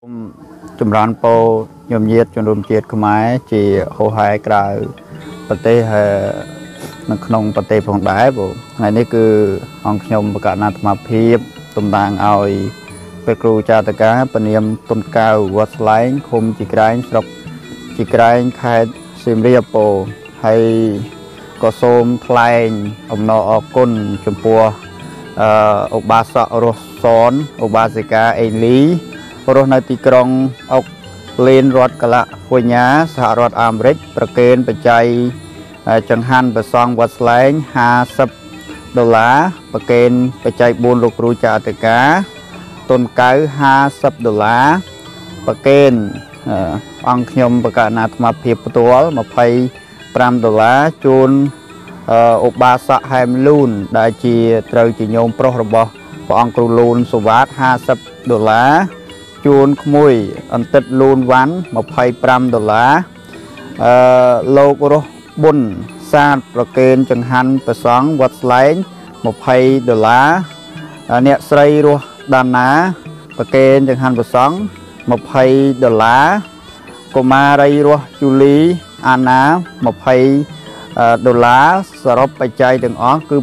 จุ่มร้อนโปยมเย็ดจนรวมเจ็ดขมายจีโฮไฮกลายปฏิเหนักขนมปฏิผงได้บุไงนี่คือห้องขยมประกาศนาธรรมพีบตุ่มต่างเอาไปครูจาตกาปนิยมต้นกาววัดไลน์คมจีกรายสรบจีกรายคายซิมเรียโปให้ก็โสมคลายอมนออกุนจมปัวอุบาสะรสซอนอุบาสิกาเอลีรถในตีกรองออกเลนรถกะละหัวหน้าสหรัฐอเมริกประเคนปัจจัยจังหันประซองวัดแสลง$50ประเคนปัจจัยบุญลูกรูจาติกาต้นเก้า$50ประเคนองขยมประกาศนาธรรมเพียบตัวมาไป$5จูนอุบาสะไฮมลูนได้จีเตยจีโยมโปรระบปองกรูลูนสุวัส$50จูนขมุยอันติดลูนวันมาไป$5โลกรบุญซาดประเคนจังหันประสองวัดไลน์มาไป$เนี่ยใส่รัวดานนาประเคนจังหันประสองมาไป$กุมาไรรัวจุลีอานามาไป$สรุปปัจจัยถึงอ๋อคือ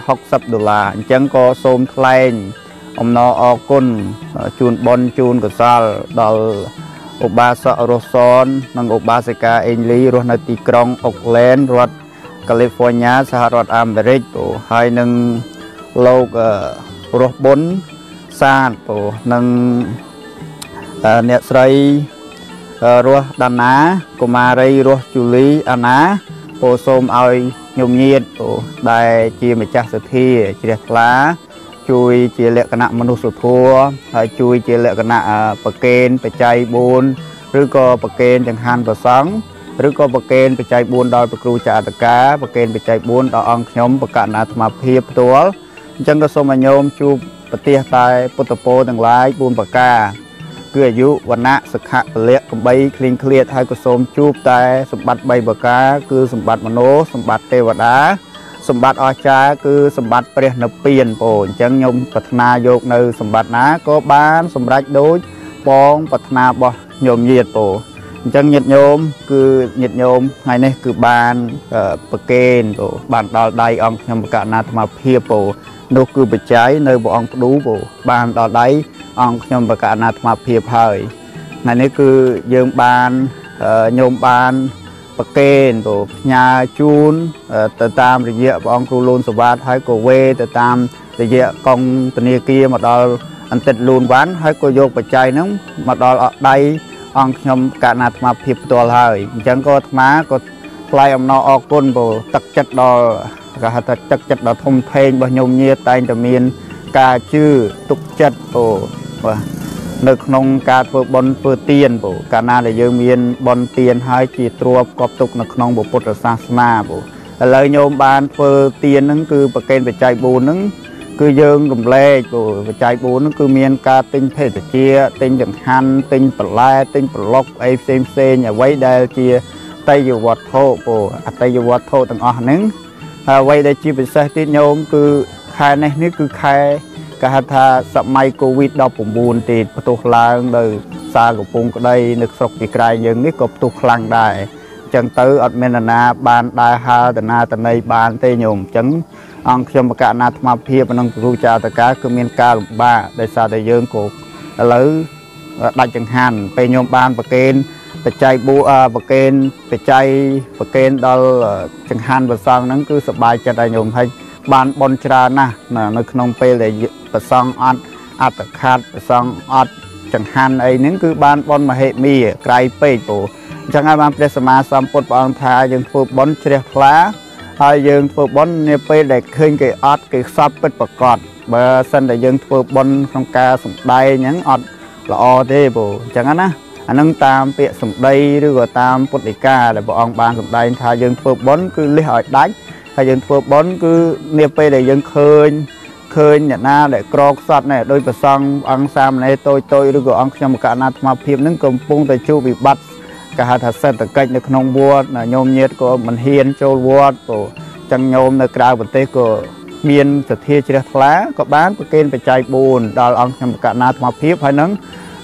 $260จังก็โสมแคลงอมนออกุนจูนบอลจูนกษาดอลอุบาสะโรซอนนังอุบาสิกาเอลีรถในตีกรองออกแลนรัฐแคลิฟอร์เนียสหรัฐอเมริกให้หนึ่งโลกรถบนซาดหนึ่งเนี่ยใส่รัวดานากุมารีรัวจูลีอานาโปโซมเอายมเยียดได้จีมิจักสถีเจียพลาช่วยเจริญคณะมนุษย์ทัวช่วยเจริญคณะประเคนปัจจัยบุญหรือก็ประเคนจังหันประสังหรือก็ประเคนปัจจัยบุญโดยประครูจาตกาประเคนปัจจัยบุญต่อองค์ยมประกาศนาธรรมเพียบตัวจังกสมโยมจูปฏิตายปุตตโปต่างหลายบุญประกาเกื้อยุวันณะสุขะเละกับใบคลิงเคลียไทยกสมจูบแต่สมบัติใบประกาคือสมบัติมโนสมบัติเทวดาสมบัติอาชาคือสมบัติเปรียนเปลี่ยนโปจังยมปัฒนาโยกในสมบัตินะก็บ้านสมรัจโดยปองปัฒนาบ่โยมเยียดโปจังเยียดโยมคือเยียดโยมไงนี่คือบ้านประเคนโปบ้านดอลไดองยมประกาศนาธรรมเพียโปนกคือปัจจัยในบ่องดูโปบ้านดอลไดองยมประกาศนาธรรมเพียเพยไงนี่คือยืมบ้านโยมบ้านประเคนตัวญาจูนแต่ตามระยะบองครูลูนสวัสดิ์ให้ก็เวแต่ตามระยะกองตนีเกียมาดอลอันติดลูนวันให้ก็โยกปัจจัยนั้นมาดอลได้องขยมการนาธรรมเพียบตัวเลยจังก็มาก็ปลายอมนออกุนโบตักจัดดอลก็หัดตักจัดดอลทมเพลงบยมเนียตายจะมีกาชื่อตุกจัดโบนึกนงการเปิดบอลเปิดเตียนบุการนาได้ยังมีบอลเตียนให้จีตรวบกอบตุกนึกนงบุพุทธศาสนาบุเลยโยมบานเปิดเตียนนั่นคือประเคนปัจจัยบุญนั่นคือยังกลุ่มเล็กบุปัจจัยบุญนั่นคือมีการติงเพศเชียติงจังหันติงปลายติงปลอกไอเซมเซนอย่าไว้ได้เชียไตอยู่วัดโทบุไตอยู่วัดโทต่างอ่อนนั่งไว้ได้ชีเป็นเศษติโยมคือใครในนี้คือใครกาธาสมัยโควิดเราผมบูนติดประตูคลังเลยซากับปุงก็ได้นึกสกอีกรายยังนี่ก็ประตูคลังได้จังเตออัดเมนนาบานได้ฮาแต่นาแต่ในบานเตยโยมจังองขยมประกาศนาธรรมเพียบนังรูจาตกาคือเมียนกาบ้าได้ซาได้ยังโกแล้วได้จังหันไปโยมบานประเคนปัจจัยบูประเคนปัจจัยประเคนดอลจังหันประซองนั้นคือสบายจะได้โยมให้บานบอลชรานะในขนมเปรย์ประซองอัดขาดประซองอัดจังหันไอ้นั่นคือบานบอลมาเหมีไกลเป๊ะโปจังไงบานเปรย์สมาสัมปดบอลทายังฟูบอลเชียร์พลายังฟูบอลเนี่ยเปรย์เด็กเคยเกี่ยอัดเกี่ยซับเป็นประกอบเบอร์สันแต่ยังฟูบอลของกาสมได้ยังอัดละอเด้โปจังงั้นนะอันนั้นตามเปียสมได้หรือว่าตามปฏิกาแต่บอลบานสมได้ทายังฟูบอลคือเลี้ยได้ถ้ายังฟูบอลคือเนี่ยไปได้ยังเคยเนี่ยน่าได้กรอกสัตว์เนี่ยโดยประสังอังซามในโตยหรือก็อังขยมการนาธรรมเพียบนั้นกำปุงแต่ชูวิบัติกหาทัศน์ตะเกยในขนมวัวโยมเนียดก็มันเฮียนโจวัวก็จังโยมในกลางประเทศก็เมียนสถีเชียร์พลาก็บ้านก็เกณฑ์ไปใจบุญดอลอังขยมการนาธรรมเพียบให้นั้น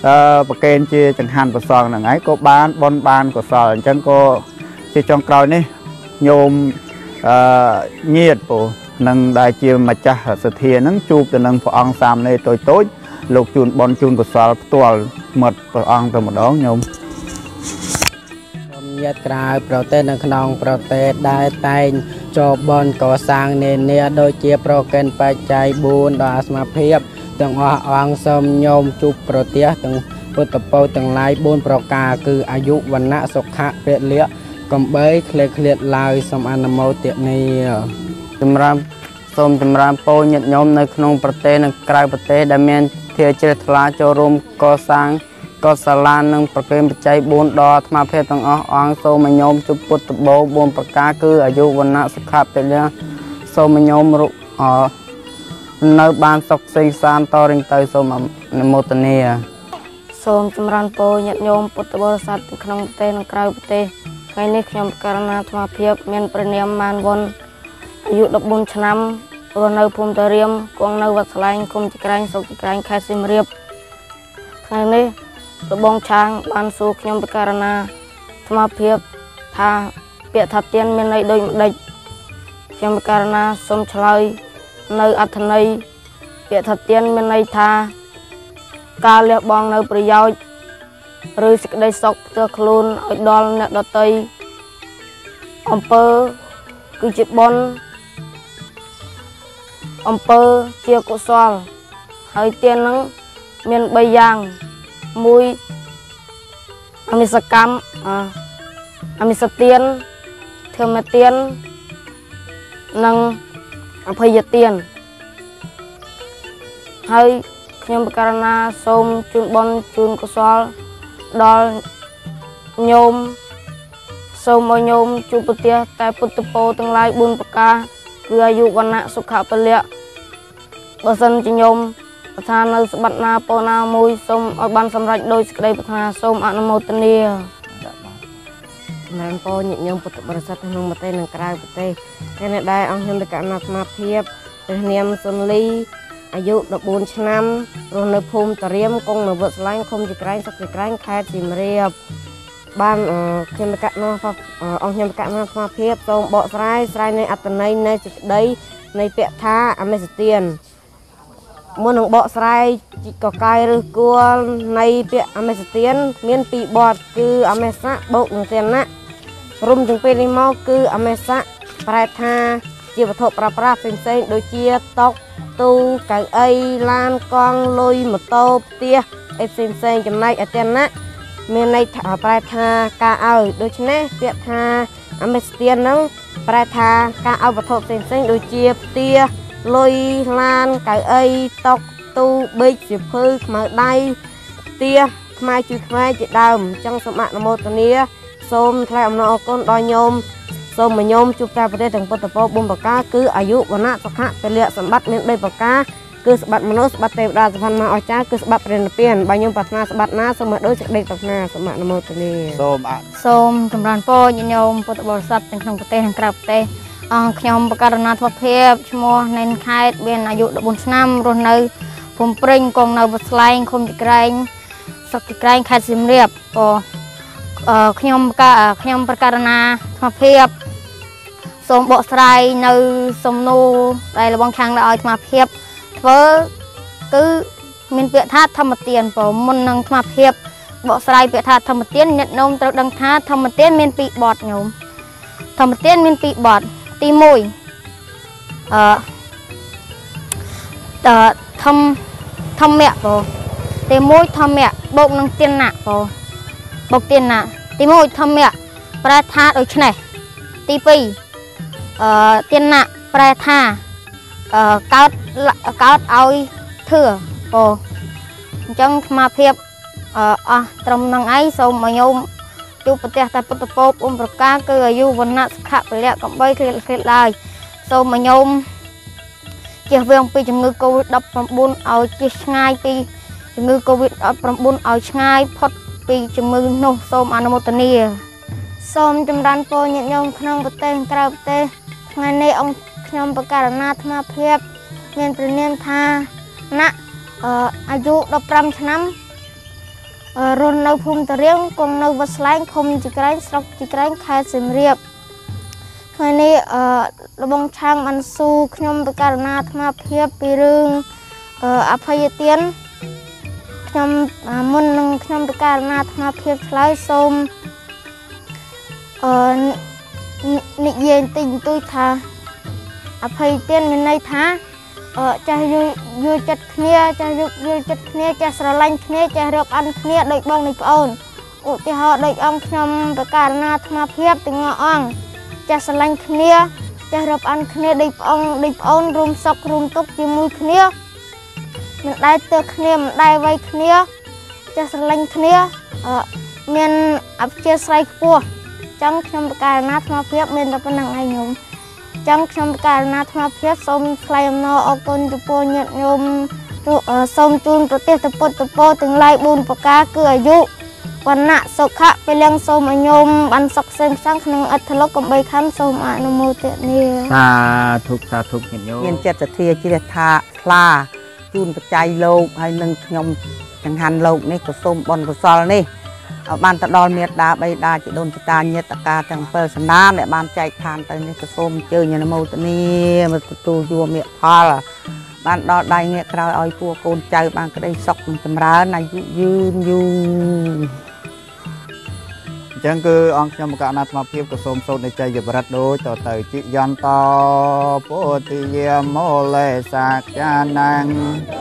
ประเกณฑ์จังหันประซองหนังไงก็บ้านบนบ้านก็สอนจังก็จองกลอยนี่โยมเงียดปูนังได้เจียมาจ้าเสถียรนังจูบแต่นังพออังสามในตัวโต้ลูกจูนบอลจูนก็สอนตัวหมดพออังตัวหมดน้องโยมยัดกลายโปรเตนขนองโปรเตนได้แต่งจบบอลก่อสร้างเนียโดยเจียโปรเกนปัจจัยบุญดาสมาเพียบตั้งอังสมโยมจุโปรเตียตั้งพุทธโปตั้งหลายบุญประกาคืออายุวันณะสุขะเปรียเลี้ยกำเบยเคลียเคลียลายสมานโมเตียนีจำรำสมจำรำโปยัดโยมในขนมประเทศในกลางประเทศดำเนินเทียเจริญลาโจรุมก่อสร้างก็สลานนึงประเคนปัจจัยบุญดอธรรมเพศตั้งอังโสมโยมจุพุทธโบบุญประกาคืออายุวันณะสุขะเปรียเลี้ยโสมโยมรุในบ้านศกสิงสารต่อริงเตยโสมนโมตเนียសូមចម្រើនពរញាតិញោមពុទ្ធបរិស័ទក្នុងប្រទេសនិងក្រៅប្រទេសថ្ងៃនេះខ្ញុំករណីអាត្មាភាពមានព្រះនាមម៉ានវុនអាយុ14ឆ្នាំរស់នៅភូមិតារៀមគង់នៅវត្តស្លែងឃុំជីក្រែងស្រុកជីក្រែងខេត្តសៀមរាបថ្ងៃនេះរបងឆាងបានសួរខ្ញុំពីករណីអាត្មាភាពថាពាក្យថាទៀនមានន័យដូចម្ដេចខ្ញុំពីករណីសូមឆ្លើយនៅអត្ថន័យពាក្យថាទៀនមានន័យថាការលះបង់នៅប្រយោជន៍ឬសេចក្តីសុខផ្ទាល់ខ្លួនឲ្យដល់អ្នកដទៃអំពើគឺជាបុណ្យអំពើជាកុសលហើយទាននឹងមាន3យ៉ាងមួយអមិសកម្មអមិសទានធម្មទាននិងអភ័យទានហើយខ្ញុំបករណាសូមជូនបុណ្យជូនកុសលដល់ញោមសូមឲ្យញោមជួបប្រទះតែពុទ្ធពរទាំងឡាយ4ប្រការគឺអាយុវណ្ណៈសុខៈពលៈបើសិនជាញោមប្រាថ្នានៅសម្បត្តិណាពរណាមួយសូមឲ្យបានសម្រេចដោយសេចក្តីប្រាថ្នាសូមអនុមោទនាសម្រាប់ពរញាតិញោមពុទ្ធបរិស័ទក្នុងប្រទេសនិងក្រៅប្រទេសតែនៅដែរអង្គខ្ញុំទៅកណ្ណាអាត្មាភាពព្រះនាមសុនលីអាយុ14ឆ្នាំរស់នៅភូមិតារៀមគង់នៅវត្តស្លែងឃុំជីក្រែងស្រុកជីក្រែងខេត្តសៀមរាបបានខ្ញុំបកណោះអង្គខ្ញុំបកណោះអាត្មាភាពសូមបកស្រាយនៃអត្តន័យនៃសេចក្តីនៃពាក្យថាអមេសទានមុននឹងបកស្រាយកកាយឬគួលនៃពាក្យអមេសទានមាន2បទគឺអមេសៈបូកនិងទានៈរួមទាំងពីរនេះមកគឺអមេសៈប្រែថាជាវត្ថុប្រើប្រាស់ផ្សេងៗដូចជាតុទូកៅអីឡានកង់លុយម៉ូតូផ្ទះអីផ្សេងៗចំណែកអទានៈមានន័យប្រែថាការឲ្យដូច្នេះពាក្យថាអមេសទានហ្នឹងប្រែថាការឲ្យវត្ថុផ្សេងៗដូចជាផ្ទះលុយឡានកៅអីតុទូប៊ិចសៀវភៅខ្មៅដៃផ្ទះខ្មែរជួយខ្មែរជាដើមអញ្ចឹងសូមអនុមោទនាសូមថ្លែងអំណរអគុណដល់ញោមសូមញោមជួបតែប្រទេសទាំងពុទ្ធពរ4ប្រការគឺអាយុវណ្ណៈសុខៈពលៈសម្បត្តិមាន3ប្រការគឺសម្បត្តិមនុស្សសម្បត្តិទេវតាសម្បត្តិមហាអស្ចារ្យគឺសម្បត្តិព្រះនិព្វានបើញោមប្រាថ្នាសម្បត្តិណាសូមឲ្យដូចសេចក្តីប្រាថ្នាសូមអនុមោទនាសូមចម្រើនពរញាតិញោមពុទ្ធបរិស័ទទាំងក្នុងប្រទេសនិងក្រៅប្រទេសខ្ញុំបករណាធម៌ភាពឈ្មោះណែនខេតមានអាយុ14ឆ្នាំរស់នៅភូមិព្រិញគង់នៅវត្តស្លែងឃុំជីក្រែងស្រុកជីក្រែងខេត្តសៀមរាបខ្ញុំបករណាធម៌ភាពសូមបកស្រាយនៅសំណួរដែលរបងខាងឲ្យអាត្មាភាពធ្វើគឺមានពាក្យថាធម្មទានមុននឹងអាត្មាភាពបកស្រាយពាក្យថាធម្មទានញាតិញោមត្រូវដឹងថាធម្មទានមាន2បទញោមធម្មទានមាន2បទទី1ធម្មៈទី1ធម្មៈបូកនឹងទានៈបូកទានៈទី1ធម្មៈប្រែថាដូចនេះទី2ទានៈប្រែថាកើតឲ្យធឿអញ្ចឹងអាត្មាភាពអស់ត្រឹមនឹងឯងសូមឲ្យញោមជួបប្រទះតែពុទ្ធពរ4ប្រការគឺអាយុវណ្ណៈសុខៈពលៈកំបីគ្រៀតឡើយសូមឲ្យញោមជៀសវាងពីជំងឺ COVID-19 ឲ្យជិះឆ្ងាយពីជំងឺ COVID-19 ឲ្យឆ្ងាយផុតពីជំងឺនោះសូមអនុមោទនាសូមចម្រើនពរញាតិញោមក្នុងប្រទេសក្រៅប្រទេសថ្ងៃនេះអង្គខ្ញុំបករណាអាត្មាភាពមានព្រះនាមថាណអាយុ15ឆ្នាំរុននៅភូមិតារៀងគង់នៅវត្តស្លែងឃុំជីក្រែងស្រុកជីក្រែងខេត្តសៀមរាបថ្ងៃនេះលបងឆាងបានស៊ូខ្ញុំទៅករណីអាត្មាភាពពីរឿងអភ័យទានខ្ញុំមុននឹងខ្ញុំទៅករណីអាត្មាភាពឆ្លើយសូមនិយាយបន្តិចបន្តួចថាអភ័យទានមានន័យថាចាស់យល់ចិត្តគ្នាចាស់យល់ចិត្តគ្នាចាស់ស្រឡាញ់គ្នាចាស់រាប់អានគ្នាដូចបងនៃប្អូនឧទាហរណ៍ដូចអង្គខ្ញុំទៅករណីអាត្មាភាពទាំងអង្គចាស់ស្រឡាញ់គ្នាចាស់រាប់អានគ្នាដូចប្អូនរួមសុខរួមទុក្ខជាមួយគ្នាមិនដែលទើសគ្នាមិនដែលវ័យគ្នាចាស់ស្រឡាញ់គ្នាមានអព្យាស្រ័យខ្ពស់ចឹងខ្ញុំទៅករណីអាត្មាភាពមានតែប៉ុណ្្នឹងឯងញោមចឹងខ្ញុំទៅករណីអាត្មាភាពសូមថ្លែងអំណរអគុណចំពោះញាតិញោមសូមជូនប្រទេសពុទ្ធពរទាំងឡាយ4ប្រការគឺអាយុវណ្ណៈសុខៈពលំសូមឲ្យញោមបានសុខសេងសាំងក្នុងអត្ថលោកកំបីខំសូមអនុមោទនាសាធុញាតិញោមមានចិត្តសទ្ធាជ្រះថាថ្លាជូនបច្ច័យលោកហើយនឹងខ្ញុំចង្ហាន់លោកនេះក៏សូមបុណ្យកុសលនេះបានទៅដល់មេត្តាបិតាជីដូនជីតាញាតិការទាំង7សណ្ដានដែលបានចែកឋានទៅនេះក៏សូមអញ្ជើញអនុមោទនាមកទទួលយកមេផលបានដល់ដៃងាកក្រោយឲ្យពួកកូនចៅបានក្តីសុខចម្រើនអាយុយឺនយូរអញ្ចឹងគឺអង្គខ្ញុំមកអាត្មាភាពក៏សូមសូត្រនៃចៃយបរិទ្ធដូចតទៅជិយន្តោពុទ្ធិយាមោលេសាចានាង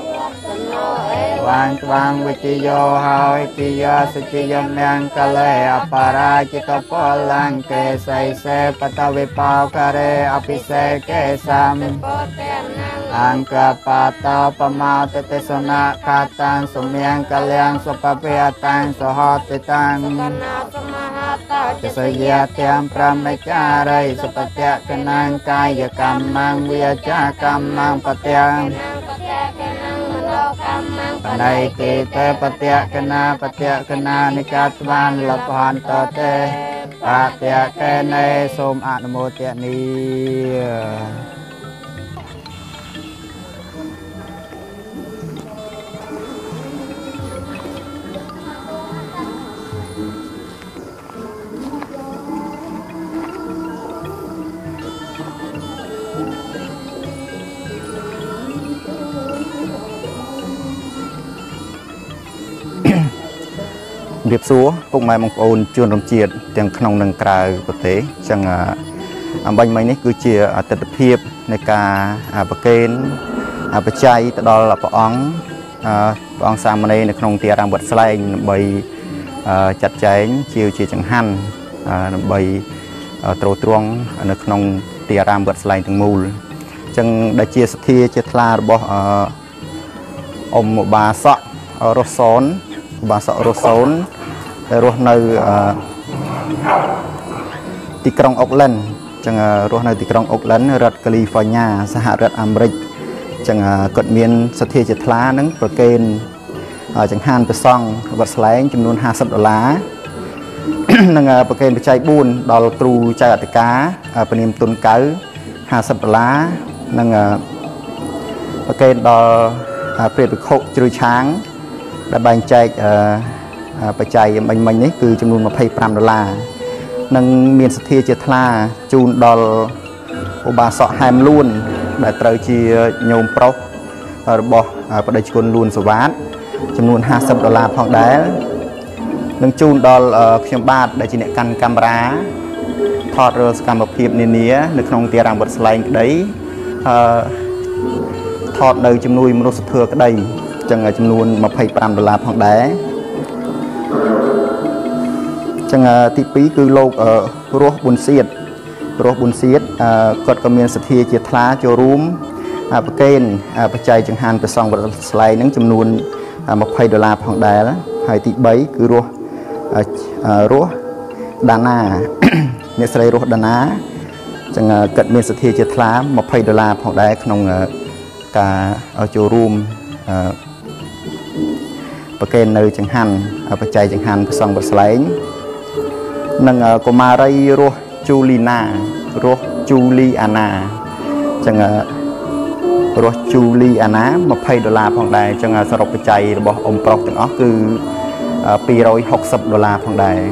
វាងក្វាងវិជយោហើយជាយាសជាយមនាងកលេអបរាជិតពលังកេសៃសេបតវិបោការេអភិសេកេសំអង្គបតោបមោទទេសនាកាតាំសុមៀងកលៀងសុពភេតាំងសហតិតាំងចសយាទាំងប្រមេចារៃសុបតៈកណាងកាយកម្មងវាចាកម្មងបទាំងបណៃទេតេបតៈកណានិកាត្វានលបហន្តតេបតៈកេណេសូមអនុមោទនារៀបសួរពុកម៉ែបងប្អូនជនរួមជាតិទាំងក្នុងនិងក្រៅប្រទេសអញ្ចឹងអំបញ្ញមិញនេះគឺជាអតិថិភាពនៃការប្រគេនបច្ច័យទៅដល់ព្រះអង្គសាមណេរនៅក្នុងទីអារាមវត្តស្លែងដើម្បីចាត់ចែងជាចង្ហាន់ដើម្បីទ្រទ្រង់នៅក្នុងទីអារាមវត្តស្លែងទាំងមូលអញ្ចឹងដែលជាសទ្ធាជាថ្លារបស់អ៊ំឧបាសករស់សូនឧបាសករស់សូនដែលរស់នៅទីក្រុងអូកឡែនអញ្ចឹងរស់នៅទីក្រុងអូកឡែនរដ្ឋកាលីហ្វ័រញ៉ាសហរដ្ឋអាមេរិកអញ្ចឹងគាត់មានសទ្ធាជាថ្លានឹងប្រគេនចង្ហាន់ព្រះសង្ឃវត្តស្លែងចំនួន$50និងប្រគេនបច្ច័យ4ដល់គ្រូចៅអធិការព្រានាមទុនកៅ$50និងប្រគេនដល់ព្រះភិក្ខុជ្រោយឆាងដែលបែងចែកបច្ច័យមិញនេះគឺចំនួន$25និងមានសទ្ធាជាថ្លាជូនដល់ឧបាសកហែមលួនដែលត្រូវជាញោមប្រុសរបស់បដិជនលួនសវ៉ាតចំនួន$50ផងដែរនឹងជូនដល់ខ្ញុំបាទដែលជាអ្នកកាន់កាមេរ៉ាថតរាល់សកម្មភាពនានានៅក្នុងទីអារាមវត្តស្លែងក្តីថតនៅជំនួយមនុស្សធម៌ក្តីចឹងចំនួន$25ផងដែរចឹងទី2គឺលោករស់ប៊ុនសៀតគាត់ក៏មានសទ្ធាជាថ្លាចូលរួមប្រគេនបច្ច័យចង្ហាន់ព្រះសង្ឃវត្តស្លែងនឹងចំនួន$20ផងដែរហើយទី3គឺរស់ដាណាអ្នកស្រីរស់ដាណាចឹងគាត់មានសទ្ធាជាថ្លា$20ផងដែរក្នុងការចូលរួមប្រគេននៅចង្ហាន់បច្ច័យចង្ហាន់ព្រះសង្ឃវត្តស្លែងនិងកុមារីរស់ជូលីអាណាចឹងរស់ជូលីអាណា$20ផងដែរចឹងសរុបបច្ច័យរបស់អ៊ំប្រុសទាំងអស់គឺ $260ផងដែរ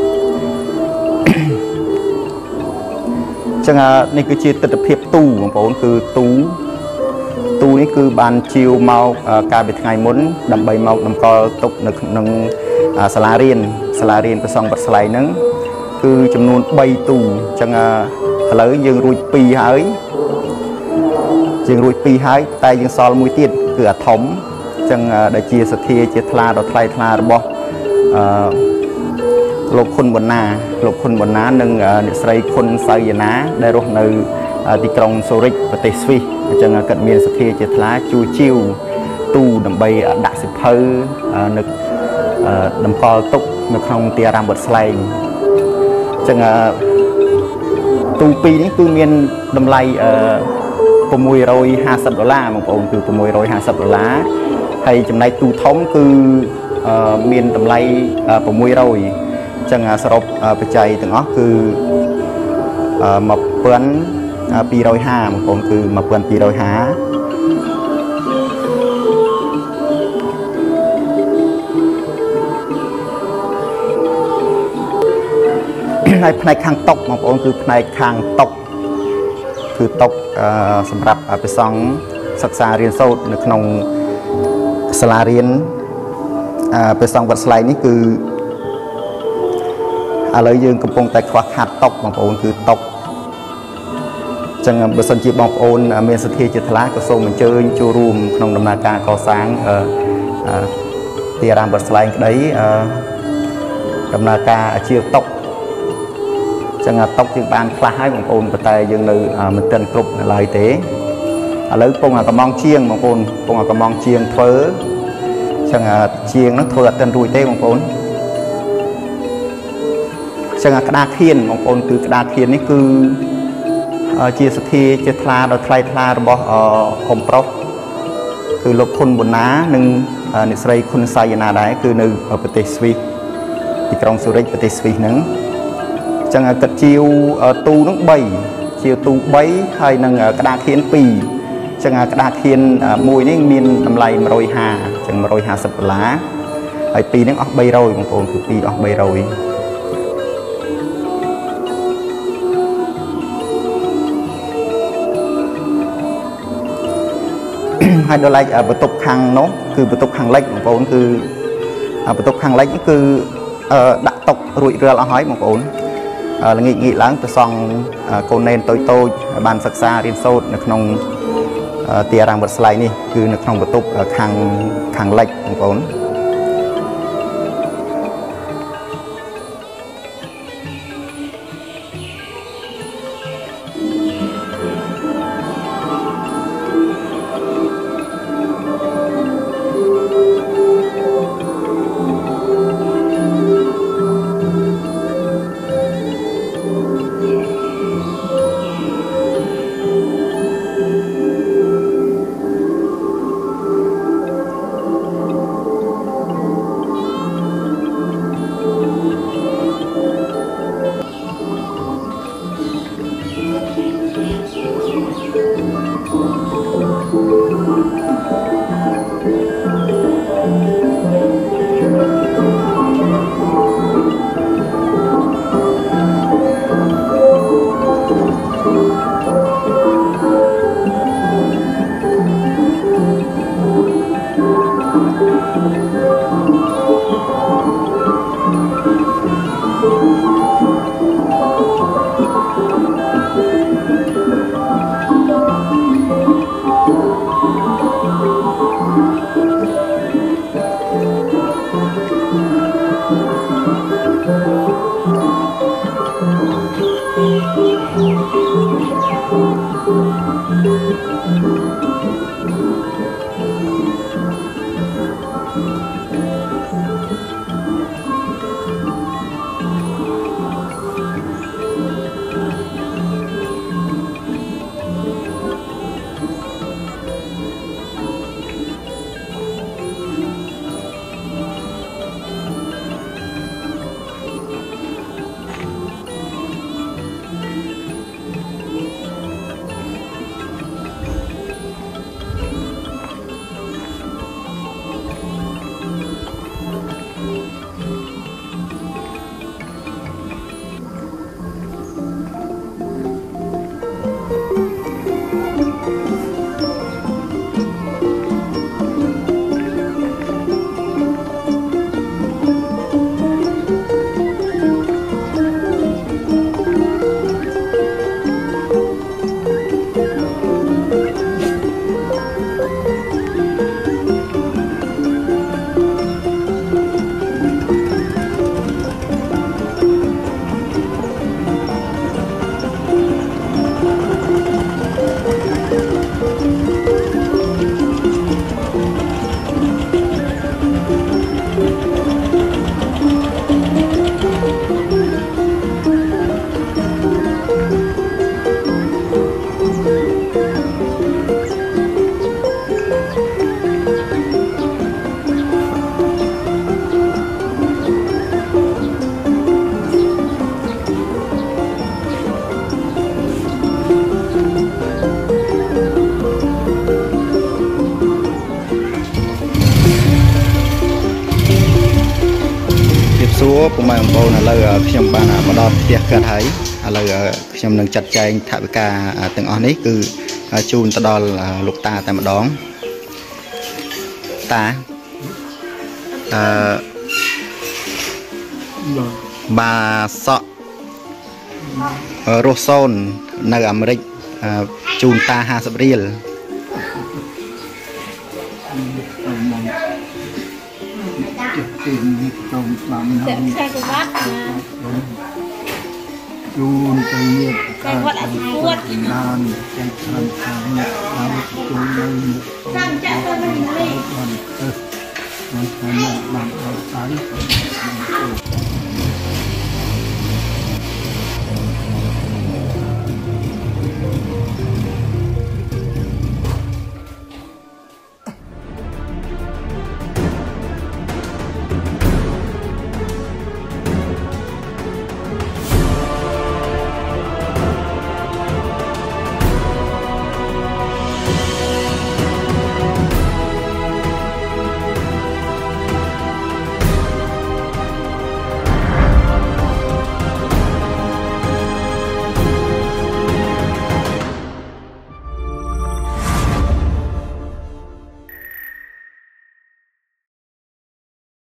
ចឹងនេះគឺជាទិដ្ឋភាពទូបងប្អូនគឺទូនេះគឺបានជាវមកកាលពីថ្ងៃមុនដើម្បីមកតម្កល់ទុកនៅក្នុងសាលារៀនព្រះសង្ឃវត្តស្លែងហ្នឹងគឺចំនួន3ទូចឹងឥឡូវយើងរួច2ហើយតែយើងសល់មួយទៀតគឺអាធំចឹងដែលជាសទ្ធាជាថ្លាដ៏ថ្លៃថ្លារបស់លោកខុនបណ្ណានិងអ្នកស្រីខុនសៅយាណាដែលរស់នៅទីក្រុងសូរិចប្រទេសស្វីសអញ្ចឹងគាត់មានសទ្ធាជាថ្លាជួជាវទូដើម្បីដាក់សិភៅនៅតម្កល់ទុកនៅក្នុងទីអារាមវត្តស្លែងអញ្ចឹងទូ2នេះគឺមានតម្លៃ$650បងប្អូនគឺ$650ហើយចំណែកទូធំគឺមានតម្លៃ$600អញ្ចឹងសរុបបច្ច័យទាំងអស់គឺ$1250បងប្អូនគឺ$1250ហើយផ្នែកខាងតុកបងប្អូនគឺផ្នែកខាងតុកគឺតុកសម្រាប់ព្រះសង្ឃសិក្សារៀនសូត្រនៅក្នុងសាលារៀនព្រះសង្ឃវត្តស្លែងនេះគឺឥឡូវយើងកំពុងតែខ្វះខាតតុកបងប្អូនគឺតុកចឹងបើសិនជាបងប្អូនមានសទ្ធាជាថ្លាក៏សូមអញ្ជើញចូលរួមក្នុងដំណើរការកសាងទីអារាមវត្តស្លែងក្តីដំណើរការអាជីវតុកចឹងតុកយើងបានខ្លះហើយបងប្អូនប៉ុន្តែយើងនៅមិនទាន់គ្រប់នៅឡើយទេឥឡូវពងកំងជាងបងប្អូនពងកំងជាងធ្វើចឹងជាងហ្នឹងធ្វើអត់ទាន់រួចទេបងប្អូនចឹងក្តារខៀនបងប្អូនគឺក្តារខៀននេះគឺជាសទ្ធាជាថ្លាដ៏ថ្លៃថ្លារបស់អ៊ំប្រុសគឺលោកខុនប៊ុនណានិងអ្នកស្រីខុនសៃយាណាដែរគឺនៅប្រទេសស្វីសទីក្រុងស៊ូរិចប្រទេសស្វីសហ្នឹងចឹងកាត់ជាវទូនឹង3ជាវទូ3ហើយនឹងក្តារខៀន2ចឹងក្តារខៀនមួយនេះមានតម្លៃ150ចឹង$150ហើយ2ហ្នឹងអស់300បងប្អូនគឺ2អស់300ហើយដល់ឡែកបន្ទប់ខាងនោះគឺបន្ទប់ខាងលិចបងប្អូនគឺបន្ទប់ខាងលិចនេះគឺដាក់តុករួចរាល់អស់ហើយបងប្អូនល្ងាចឡើងព្រះសង្ឃកូនណែនតូចបានសិក្សារៀនសូត្រនៅក្នុងទីអារាមវត្តស្លែងនេះគឺនៅក្នុងបន្ទប់ខាងលិចបងប្អូនសួរពុកម៉ែបងប្អូនឥឡូវខ្ញុំបានមកដល់ផ្ទះកើតហើយឥឡូវខ្ញុំនឹងចាត់ចែងថវិកាទាំងអស់នេះគឺជូនទៅដល់លោកតាតែម្ដងតាបាសក់រស់សូននៅអាមេរិកជូនតា50រៀលជូនទៅញាតិការវត្តអពុតណានចែកខាងខាងអ្នកបានជូននៅមុខតាមចាក់ទៅវិញលេងបានទៅបានខាងអ្នកបានអត់ស្អី